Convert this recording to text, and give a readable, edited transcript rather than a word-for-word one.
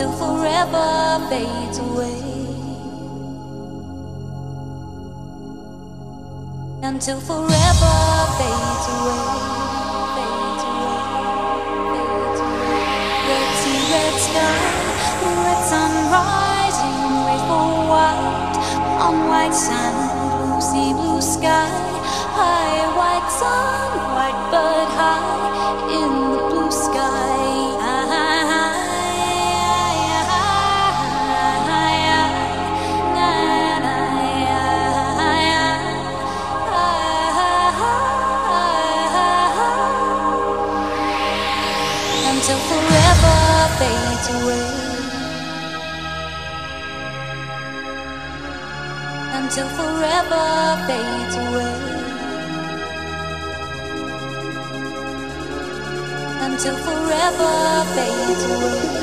until forever fades away, until forever fades away, fades away, fades away. Red sea, red sky, red sun rising, grateful white on white sand, blue sea, blue sky, high white sun, white bird high in the blue sky. Until forever fades away, until forever fades away, until forever fades away.